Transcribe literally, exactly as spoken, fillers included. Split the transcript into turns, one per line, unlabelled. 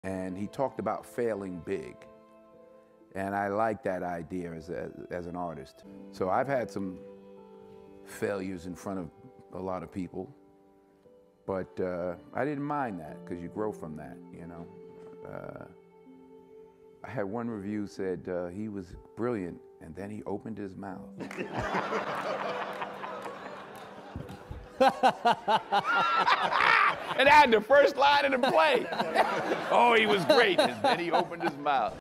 and he talked about failing big. And I like that idea as, a, as an artist. So I've had some failures in front of a lot of people, but uh, I didn't mind that because you grow from that, you know. Uh, I had one review said uh, he was brilliant, and then he opened his mouth. And I had the first line of the play. Oh, he was great, and then he opened his mouth.